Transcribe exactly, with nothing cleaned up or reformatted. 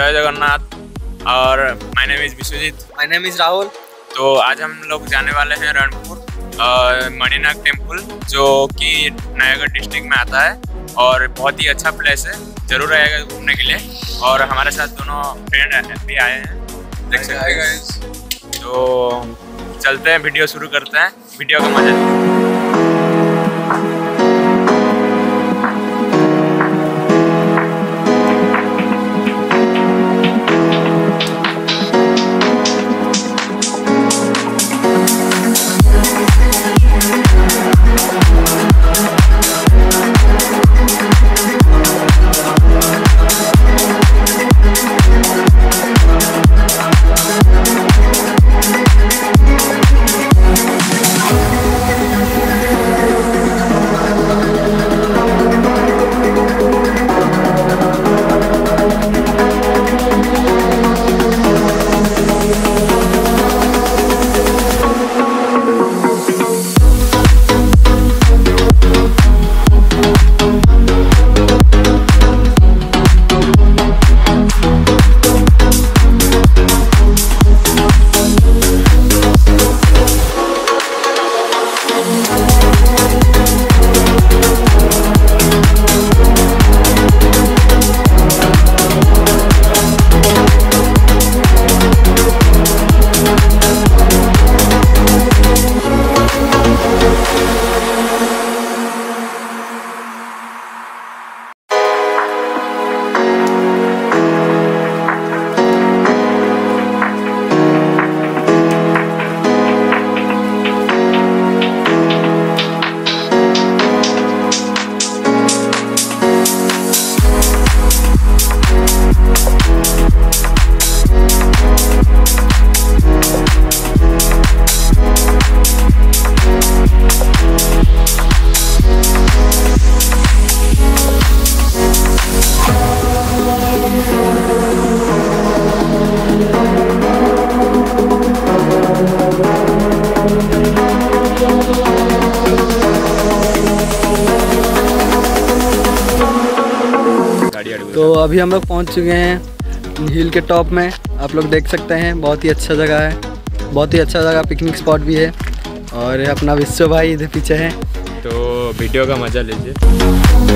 जय जगन्नाथ। और my name is Vishwajit. My name is Rahul. तो आज हम लोग जाने वाले हैं रणपुर मणिनाग टेम्पल, जो कि नयागढ़ डिस्ट्रिक्ट में आता है और बहुत ही अच्छा प्लेस है, जरूर आएगा घूमने के लिए। और हमारे साथ दोनों फ्रेंड भी आए हैं, देख सकते हैं। तो चलते हैं, वीडियो शुरू करते हैं, वीडियो का मजा लेते हैं। तो अभी हम लोग पहुंच चुके हैं हिल के टॉप में। आप लोग देख सकते हैं, बहुत ही अच्छा जगह है, बहुत ही अच्छा जगह, पिकनिक स्पॉट भी है। और अपना विश्व भाई इधर पीछे है, तो वीडियो का मजा लीजिए।